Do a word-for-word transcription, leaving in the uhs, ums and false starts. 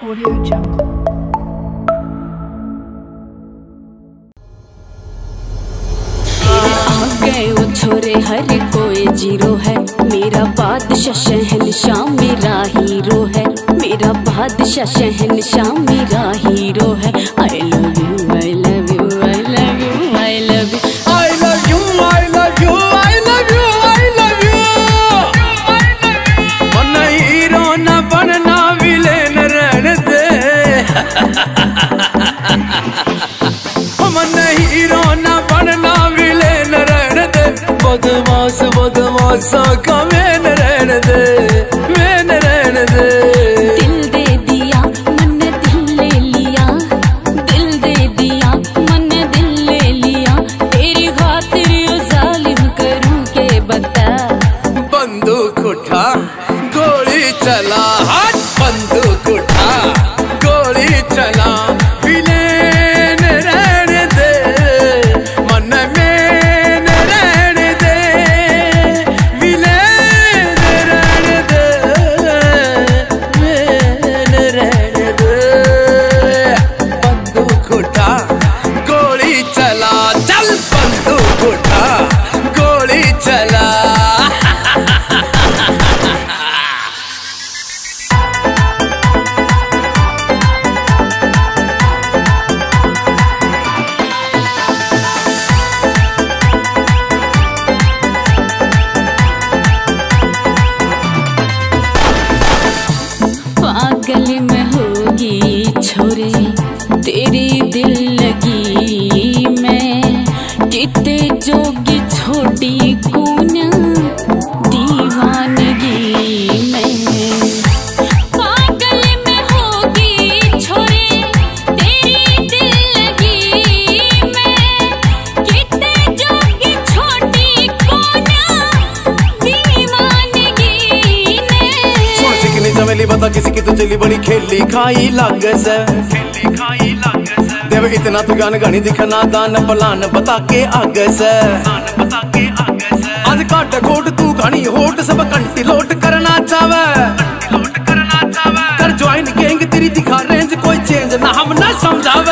Audio Jungle. आ गए वो छोरे हर कोई जीरो है, मेरा बादशाह शहंशाह मेरा हीरो है, मेरा बादशाह शहंशाह मेरा हीरो है। I love you I love you I love you I love you I love you, I love you, I love you, I love you. मन हीरो न बनना विलेन रहने दे। मन हीरो न बनना विलेन रहने दे। बदमाश बदमाशा का मेन रहने दे, मेन रहने दे। दिल दे दिया मन दिल ले लिया, दिल दे दिया मन दिल ले लिया, तेरी खातिर यो जालिम करूं के बता। बंदूक उठा गोली चला, हाथ बंदूक उठा गोली चला। विलेन रहने दे, मन में रहने दे। विलेन रहने दे, मेन रहने दे। बंदूक उठा गोली चला, चल बंदूक उठा गोली चला। पागल में होगी छोरे तेरी दिल लगी मैं, कितने जोगी छोटी कौन दीवानगी मैं। पागल में होगी छोरे तेरी दिल लगी मैं, कितने जोगी छोटी कौन दीवानगी मैं। सुन चिकनी चमेली बता किसी की तो चली बड़ी खेली खाई लग से, खेली खाई लग से। देव इतना तू गान गानी दिखना दान पलान बता के आग से, बता के आग से। आज काट कोट तू गानी होट सब कंटी लोट करना चावे, कंटी लोट करना चावे। कर ज्वाइन गैंग तेरी दिखा रेंज कोई चेंज ना हम ना समझावे।